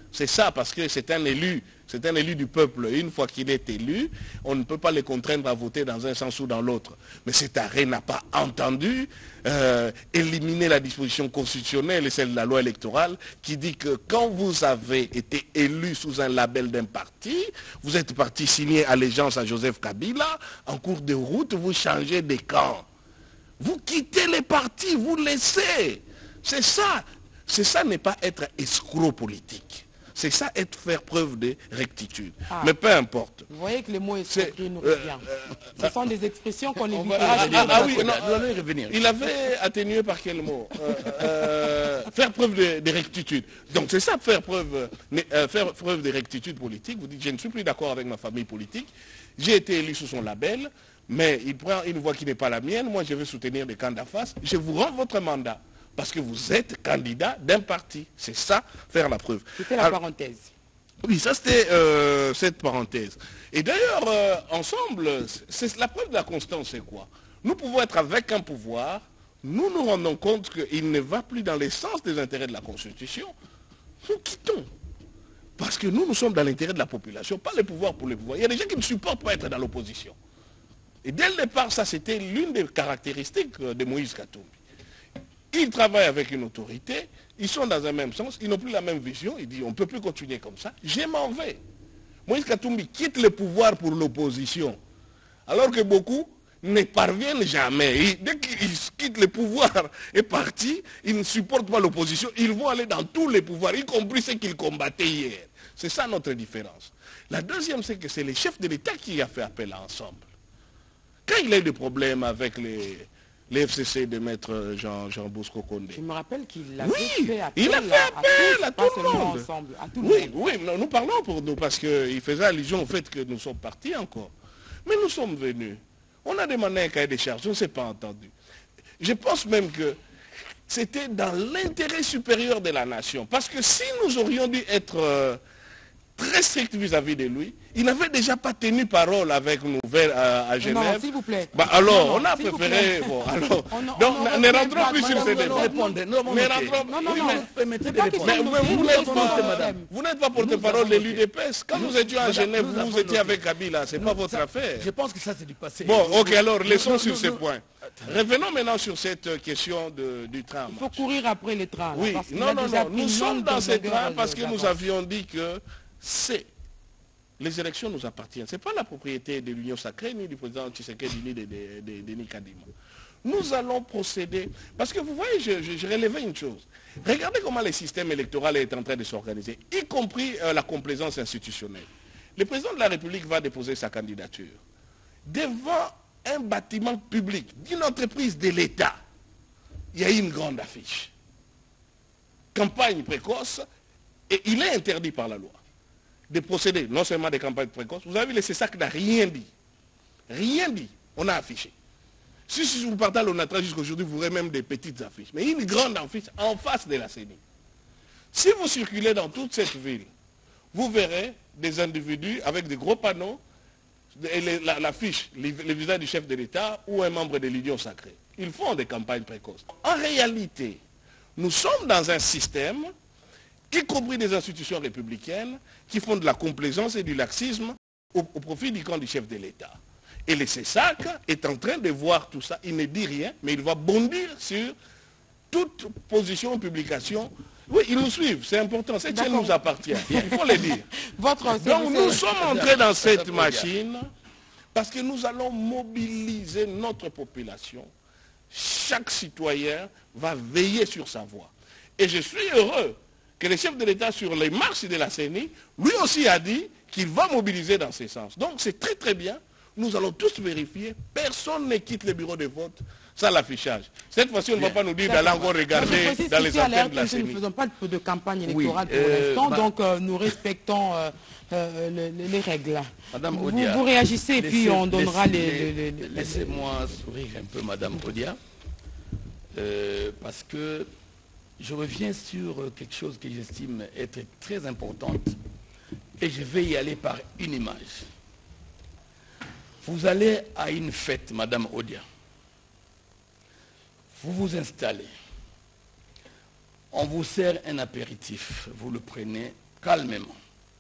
C'est ça, parce que c'est un élu du peuple. Une fois qu'il est élu, on ne peut pas les contraindre à voter dans un sens ou dans l'autre. Mais cet arrêt n'a pas entendu éliminer la disposition constitutionnelle et celle de la loi électorale qui dit que quand vous avez été élu sous un label d'un parti, vous êtes parti signer allégeance à Joseph Kabila, en cours de route, vous changez de camp. Vous quittez les partis, vous laissez. C'est ça. C'est ça, n'est pas être escroc politique. C'est ça, faire preuve de rectitude. Mais peu importe. Vous voyez que les mots escroquerie nous reviennent. Ce sont des expressions qu'on évite. Oui, revenir. Il avait atténué par quel mot faire preuve de rectitude. Donc c'est ça, faire preuve de rectitude politique. Vous dites, je ne suis plus d'accord avec ma famille politique. J'ai été élu sous son label, mais il prend une voix qui n'est pas la mienne. Moi, je veux soutenir des candidats face. Je vous rends votre mandat. Parce que vous êtes candidat d'un parti. C'est ça, faire la preuve. C'était la parenthèse. Oui, ça c'était cette parenthèse. Et d'ailleurs, ensemble, la preuve de la constance, c'est quoi? Nous pouvons être avec un pouvoir, nous nous rendons compte qu'il ne va plus dans le sens des intérêts de la Constitution. Nous quittons. Parce que nous sommes dans l'intérêt de la population, pas le pouvoir pour le pouvoir. Il y a des gens qui ne supportent pas être dans l'opposition. Et dès le départ, ça c'était l'une des caractéristiques de Moïse Katumbi. Ils travaillent avec une autorité, ils sont dans un même sens, ils n'ont plus la même vision, ils disent on ne peut plus continuer comme ça, je m'en vais. Moïse Katumbi quitte le pouvoir pour l'opposition, alors que beaucoup ne parviennent jamais. Dès qu'ils quittent le pouvoir et parti, ils ne supportent pas l'opposition, ils vont aller dans tous les pouvoirs, y compris ceux qu'ils combattaient hier. C'est ça notre différence. La deuxième, c'est que c'est le chef de l'État qui a fait appel à Ensemble. Quand il a eu des problèmes avec les FCC de maître Jean Bosco Condé. Je me rappelle qu'il avait fait appel, il a fait appel à tout le monde. Ensemble, à tout oui, nous parlons pour nous, parce qu'il faisait allusion au fait que nous sommes partis encore. Mais nous sommes venus. On a demandé un cahier des charges, on ne s'est pas entendu. Je pense même que c'était dans l'intérêt supérieur de la nation. Parce que si nous aurions dû être très strict vis-à-vis de lui, il n'avait déjà pas tenu parole avec nous à Genève. Non, s'il vous plaît. Alors, on a préféré... Bon, alors, donc, ne rentrons plus sur ces débats. Vous n'êtes pas porte-parole de l'UDPS. Quand nous étions à Genève, vous étiez avec Kabila. Ce n'est pas votre affaire. Je pense que ça, c'est du passé. Bon, ok, alors, laissons sur ce point. Revenons maintenant sur cette question du train. Il faut courir après les trains. Oui, non, nous sommes dans ces trains parce que nous avions dit que les élections nous appartiennent. Ce n'est pas la propriété de l'Union sacrée, ni du président Tshisekedi, ni de Denis Kadima. Nous allons procéder. Parce que vous voyez, je relevais une chose. Regardez comment le système électoral est en train de s'organiser, y compris la complaisance institutionnelle. Le président de la République va déposer sa candidature devant un bâtiment public d'une entreprise de l'État. Il y a une grande affiche. Campagne précoce, et il est interdit par la loi de procéder non seulement des campagnes précoces. Vous avez vu, le CESAC n'a rien dit. Rien dit. On a affiché. Si vous partez à l'ONATRA jusqu'à aujourd'hui, vous verrez même des petites affiches. Mais une grande affiche en face de la CENI. Si vous circulez dans toute cette ville, vous verrez des individus avec des gros panneaux, l'affiche, le visage du chef de l'État ou un membre de l'Union sacrée. Ils font des campagnes précoces. En réalité, nous sommes dans un système, y compris des institutions républicaines, qui font de la complaisance et du laxisme au profit du camp du chef de l'État. Et le CESAC est en train de voir tout ça. Il ne dit rien, mais il va bondir sur toute position ou publication. Oui, ils nous suivent, c'est important, cette chaîne nous appartient, il faut le dire. Donc nous sommes entrés dans cette machine parce que nous allons mobiliser notre population. Chaque citoyen va veiller sur sa voix. Et je suis heureux que le chef de l'État sur les marches de la CENI, lui aussi a dit qu'il va mobiliser dans ce sens. Donc c'est très très bien. Nous allons tous vérifier. Personne ne quitte le bureau de vote sans l'affichage. Cette fois-ci, on ne va pas nous dire d'aller encore regarder dans les antennes de la CENI. Nous ne faisons pas de campagne électorale pour l'instant, donc nous respectons les règles. Madame Odia, vous réagissez et puis on donnera les... Laissez-moi sourire un peu, Madame Odia, parce que je reviens sur quelque chose que j'estime être très importante et je vais y aller par une image. Vous allez à une fête, Madame Odia. Vous vous installez. On vous sert un apéritif. Vous le prenez calmement.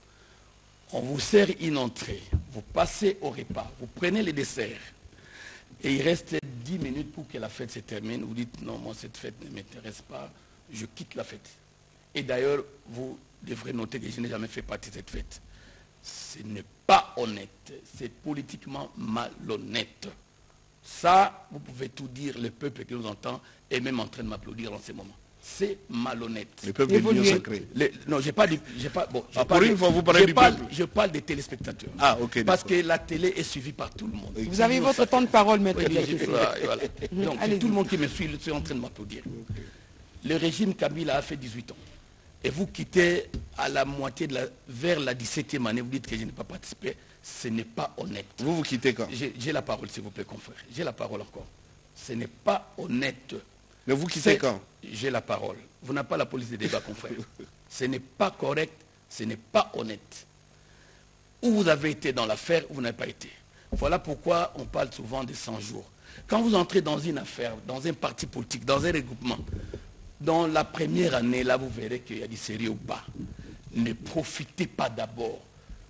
On vous sert une entrée, vous passez au repas, vous prenez les desserts, et il reste 10 minutes pour que la fête se termine. Vous dites, non, moi cette fête ne m'intéresse pas, je quitte la fête. Et d'ailleurs, vous devrez noter que je n'ai jamais fait partie de cette fête. Ce n'est pas honnête, c'est politiquement malhonnête. Ça, vous pouvez tout dire, le peuple qui nous entend est même en train de m'applaudir en ce moment. C'est malhonnête. Le peuple est bien sacré. Non, j'ai pas dit... Bon, pour une fois, vous parlez du peuple. Je parle des téléspectateurs. Ah, ok. Parce que la télé est suivie par tout le monde. Vous avez votre temps de parole, maître. Oui, voilà. Donc, c'est tout le monde qui me suit, c'est en train de m'applaudir. Le régime Kabila a fait 18 ans. Et vous quittez à la moitié vers la 17e année, vous dites que je n'ai pas participé. Ce n'est pas honnête. Vous quittez quand? J'ai la parole, s'il vous plaît, confrère. J'ai la parole encore. Ce n'est pas honnête. Mais vous quittez quand? J'ai la parole. Vous n'avez pas la police des débats, confrère. Ce n'est pas correct, ce n'est pas honnête. Où vous avez été dans l'affaire, vous n'avez pas été. Voilà pourquoi on parle souvent des 100 jours. Quand vous entrez dans une affaire, dans un parti politique, dans un regroupement, dans la première année, là, vous verrez qu'il y a du sérieux ou pas. Ne profitez pas d'abord.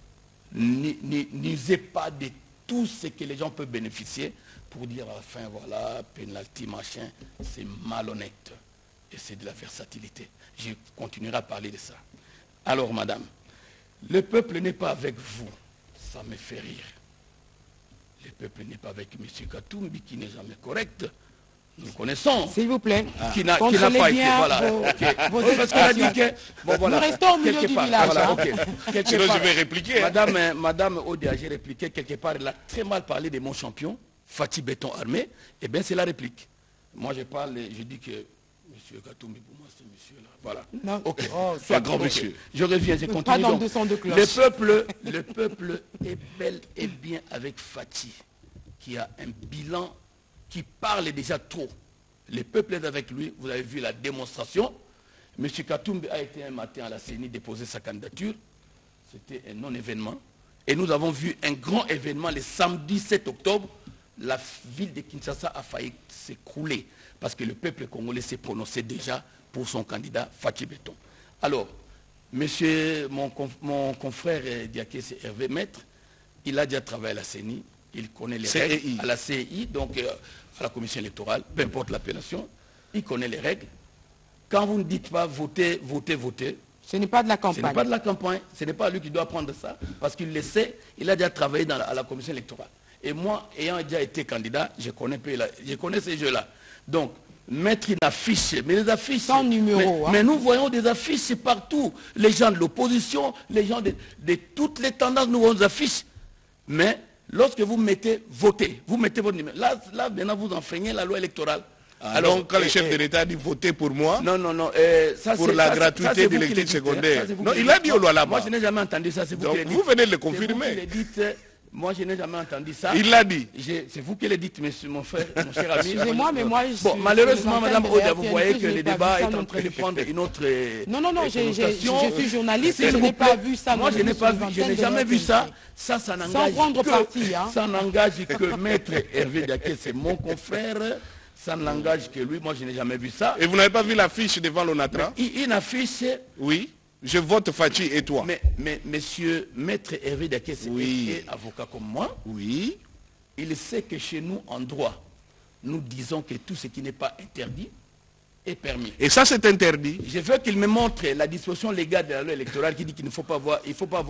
N'usez pas de tout ce que les gens peuvent bénéficier pour dire à la fin, voilà, penalty, machin, c'est malhonnête. Et c'est de la versatilité. Je continuerai à parler de ça. Alors, madame, le peuple n'est pas avec vous. Ça me fait rire. Le peuple n'est pas avec M. Katumbi, qui n'est jamais correct. Nous le connaissons. S'il vous plaît. Qui n'a pas été. Voilà. Parce qu'elle a dit que... Bon, voilà. Nous restons au milieu du village. Voilà, sinon, je vais répliquer. Madame Odia, j'ai répliqué quelque part. Elle a très mal parlé de mon champion, Fatih Béton Armé. Eh bien, c'est la réplique. Moi, je parle, je dis que M. Katumbi, pour moi, c'est monsieur là. Voilà. Non. Ok. Soit grand monsieur. Je reviens, je continue. Pas dans Donc, deux sons de cloche. le peuple est bel et bien avec Fatih, qui a un bilan qui parle déjà trop. Le peuple est avec lui, vous avez vu la démonstration. M. Katumbi a été un matin à la CENI déposer sa candidature. C'était un non-événement. Et nous avons vu un grand événement le samedi 7 octobre. La ville de Kinshasa a failli s'écrouler parce que le peuple congolais s'est prononcé déjà pour son candidat Fatih Béton. Alors, mon confrère Diaké, c'est Hervé Maître, il a déjà travaillé à la CENI. Il connaît les règles à la CEI, donc à la commission électorale, peu importe l'appellation. Il connaît les règles. Quand vous ne dites pas votez, votez, votez. Ce n'est pas de la campagne. Ce n'est pas de la campagne. Ce n'est pas lui qui doit prendre ça, parce qu'il le sait. Il a déjà travaillé à la commission électorale. Et moi, ayant déjà été candidat, je connais ces jeux-là. Donc, mettre une affiche, mais les affiches... Sans numéro. Mais nous voyons des affiches partout. Les gens de l'opposition, les gens de toutes les tendances, nous voyons des affiches. Mais... lorsque vous mettez voter, vous mettez votre numéro. Là maintenant, vous enfreignez la loi électorale. Alors, donc, quand le chef de l'État dit voter pour moi, non, ça, pour la gratuité de l'électricité secondaire. Non, il a dit au loi là-bas. Moi, je n'ai jamais entendu ça. Donc, vous venez de le confirmer. Moi, je n'ai jamais entendu ça. Il l'a dit. C'est vous qui l'avez dit, monsieur, mon frère, mon cher ami. Excusez-moi, mais moi, bon, malheureusement, madame Oda, vous voyez que le débat est en train de prendre une autre... Non, je suis journaliste et je n'ai pas vu ça. Moi, je n'ai pas vu, je n'ai jamais vu ça. Ça n'engage ça n'engage que Maître Hervé Diaké, c'est mon confrère. Ça ne l'engage que lui. Moi, je n'ai jamais vu ça. Et vous n'avez pas vu l'affiche devant l'ONATRA? Une affiche... Oui. Je vote Fatih et toi. Mais monsieur Maître Hervé Diaké, est avocat comme moi. Oui. Il sait que chez nous, en droit, nous disons que tout ce qui n'est pas interdit est permis. Et ça, c'est interdit. Je veux qu'il me montre la disposition légale de la loi électorale qui dit qu'il ne faut pas avoir,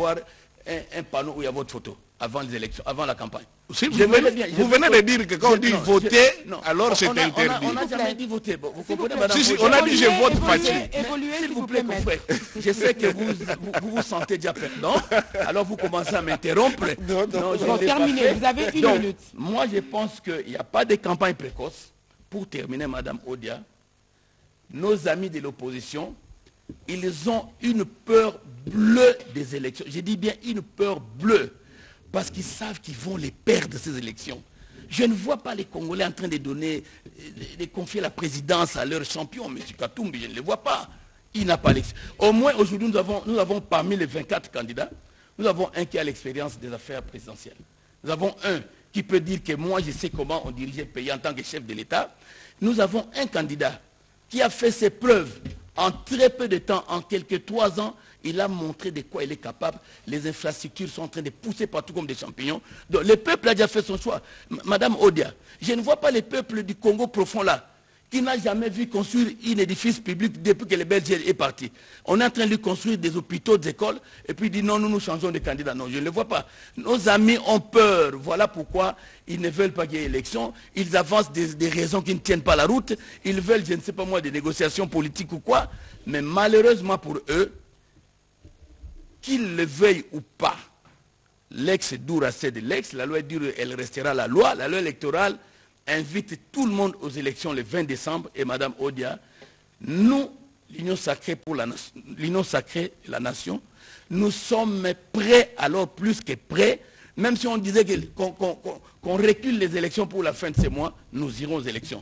un panneau où il y a votre photo avant les élections, avant la campagne. Si vous venez de dire que quand on dit voter, alors c'est interdit. On n'a jamais dit voter. Bon, vous comprenez, madame? Si, on a dit je vote Fatih. S'il vous plaît, mon frère. Je sais que vous sentez déjà perdant. Alors vous commencez à m'interrompre. Non, je vais terminer. Vous avez une minute. Moi, je pense qu'il n'y a pas de campagne précoce. Pour terminer, madame Odia, nos amis de l'opposition, ils ont une peur bleue des élections. Je dis bien une peur bleue. Parce qu'ils savent qu'ils vont les perdre, ces élections. Je ne vois pas les Congolais en train de confier la présidence à leur champion, M. Katumbi, je ne le vois pas. Il n'a pas l'expérience. Au moins, aujourd'hui, nous avons parmi les 24 candidats, nous avons un qui a l'expérience des affaires présidentielles. Nous avons un qui peut dire que moi, je sais comment on dirige un pays en tant que chef de l'État. Nous avons un candidat qui a fait ses preuves en très peu de temps, en quelques 3 ans. Il a montré de quoi il est capable. Les infrastructures sont en train de pousser partout comme des champignons. Donc le peuple a déjà fait son choix. Madame Odia, je ne vois pas le peuple du Congo profond là, qui n'a jamais vu construire un édifice public depuis que le Belge est parti. On est en train de lui construire des hôpitaux, des écoles, et puis il dit non, nous changeons de candidat. Non, je ne le vois pas. Nos amis ont peur. Voilà pourquoi ils ne veulent pas qu'il y ait élection. Ils avancent des raisons qui ne tiennent pas la route. Ils veulent, je ne sais pas moi, des négociations politiques ou quoi. Mais malheureusement pour eux, qu'ils le veuillent ou pas, l'ex dure c'est de l'ex, la loi est dure, elle restera la loi électorale invite tout le monde aux élections le 20 décembre et Madame Odia, nous, l'Union sacrée pour la nation, l'Union sacrée la nation, nous sommes prêts, alors plus que prêts, même si on disait qu'on recule les élections pour la fin de ces mois, nous irons aux élections.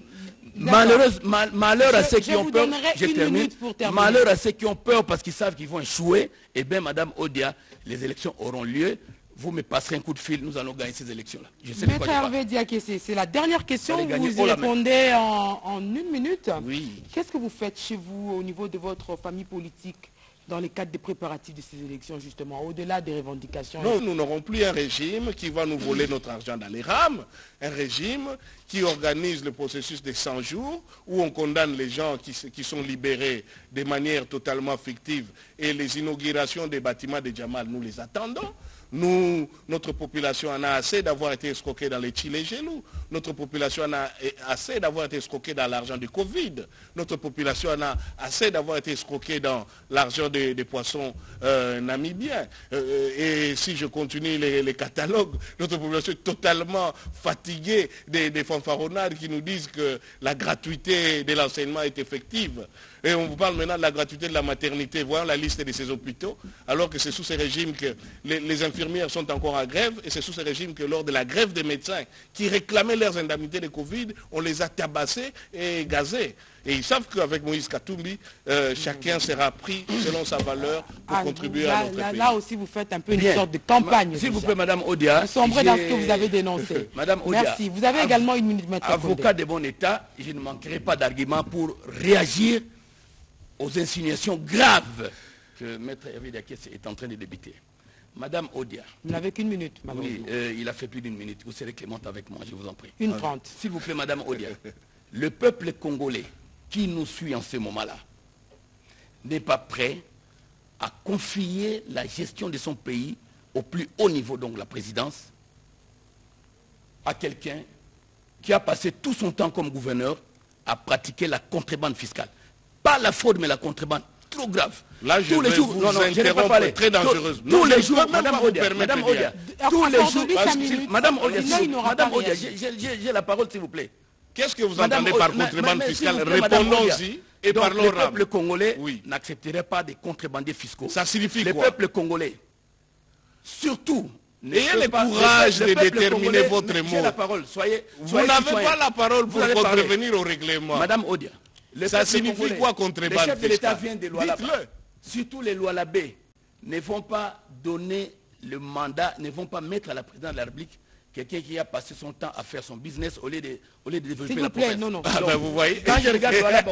Malheur à ceux qui ont peur, je termine, malheur à ceux qui ont peur parce qu'ils savent qu'ils vont échouer, eh bien Madame Odia, les élections auront lieu. Vous me passerez un coup de fil, nous allons gagner ces élections-là. Maître Hervé Diakessé, c'est la dernière question, vous y répondez en 1 minute. Oui. Qu'est-ce que vous faites chez vous au niveau de votre famille politique dans le cadre des préparatifs de ces élections, justement, au-delà des revendications? Non, nous n'aurons plus un régime qui va nous voler notre argent dans les rames, un régime qui organise le processus des 100 jours, où on condamne les gens qui sont libérés de manière totalement fictive, et les inaugurations des bâtiments de Djamal, nous les attendons. Nous, notre population en a assez d'avoir été escroquée dans les Chili Gelou. Notre population en a assez d'avoir été escroquée dans l'argent du Covid. Notre population en a assez d'avoir été escroquée dans l'argent des poissons namibiens. Et si je continue les catalogues, notre population est totalement fatiguée des fanfaronnades qui nous disent que la gratuité de l'enseignement est effective. Et on vous parle maintenant de la gratuité de la maternité. Voyons la liste de ces hôpitaux, alors que c'est sous ces régimes que les infirmières sont encore en grève, et c'est sous ces régimes que lors de la grève des médecins qui réclamaient leurs indemnités de Covid, on les a tabassés et gazés. Et ils savent qu'avec Moïse Katumbi, chacun sera pris selon sa valeur pour contribuer à notre pays. Là aussi, vous faites un peu une sorte de campagne. S'il vous plaît, Madame Odia. Vous sombrez dans ce que vous avez dénoncé. Madame Odia. Merci. Vous avez également 1 minute, Maître Avocat de bon État, je ne manquerai pas d'arguments pour réagir aux insinuations graves que Maître Hervé Diakessé est en train de débiter. Madame Odia. Vous n'avez qu'1 minute, Madame. Oui, il a fait plus d'1 minute. Vous serez clémente avec moi, je vous en prie. 1:30. S'il vous plaît, Madame Odia. Le peuple congolais qui nous suit en ce moment-là n'est pas prêt à confier la gestion de son pays au plus haut niveau, donc la présidence, à quelqu'un qui a passé tout son temps comme gouverneur à pratiquer la contrebande fiscale. Pas la fraude, mais la contrebande. Trop grave. Là, tous les jours, vous interrompre très dangereuse. Tous les jours, Madame Odia, tous les jours, Madame Odia, j'ai la parole, s'il vous plaît. Qu'est-ce que vous entendez par contrebande fiscale? Répondons-y et parlons rapidement. Le peuple congolais n'accepterait pas des contrebandiers fiscaux. Ça signifie quoi? Le peuple congolais, surtout, ayez le courage de déterminer votre mot. La parole. Vous n'avez pas la parole pour contrevenir au règlement. Madame Odia, ça signifie quoi contrebande fiscale? Le chef de l'État vient des lois là-bas. Surtout les lois Labé ne vont pas donner le mandat, ne vont pas mettre à la présidente de la République quelqu'un qui a passé son temps à faire son business au lieu de développer la province. Non. Ah ben vous voyez. Quand je regarde Lualaba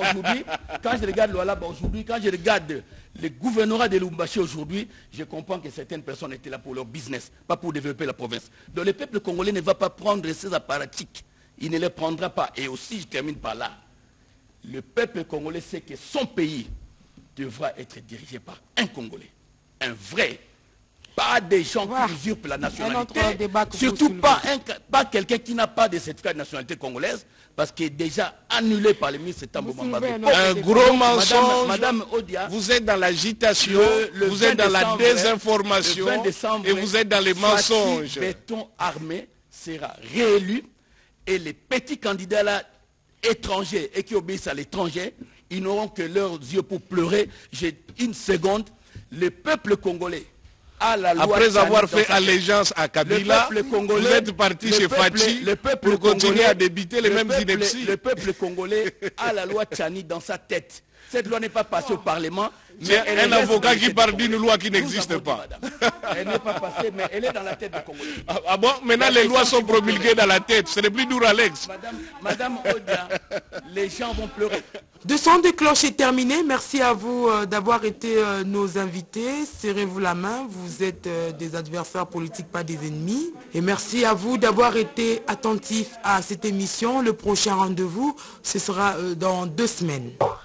aujourd'hui, quand je regarde le gouvernorat de Lubumbashi aujourd'hui, je comprends que certaines personnes étaient là pour leur business, pas pour développer la province. Donc le peuple congolais ne va pas prendre ces apparatchiks. Il ne les prendra pas. Et aussi, je termine par là, le peuple congolais sait que son pays devra être dirigé par un Congolais, un vrai. Pas des gens qui usurpent la nationalité, surtout pas quelqu'un qui n'a pas de certificat de nationalité congolaise, parce qu'il est déjà annulé par le ministre Tambo Mambado. Un gros mensonge. Madame Odia, vous êtes dans l'agitation, vous êtes dans la désinformation, et vous êtes dans les mensonges. Béton Armé sera réélu, et les petits candidats là, étrangers, et qui obéissent à l'étranger, ils n'auront que leurs yeux pour pleurer. J'ai 1 seconde. Le peuple congolais, après avoir fait allégeance à Kabila, vous êtes parti chez Fachi pour continuer à débiter les mêmes inepties. Le peuple congolais a la loi Tchani dans sa tête. Cette loi n'est pas passée au Parlement. Mais un avocat qui parle d'une loi qui n'existe pas. Elle n'est pas passée, mais elle est dans la tête des Congolais. Ah bon? Maintenant les lois sont promulguées dans la tête. Ce n'est plus dur, Alex. Madame Odia, les gens vont pleurer. De son de cloche est terminé. Merci à vous d'avoir été nos invités. Serrez-vous la main. Vous êtes des adversaires politiques, pas des ennemis. Et merci à vous d'avoir été attentifs à cette émission. Le prochain rendez-vous, ce sera dans 2 semaines.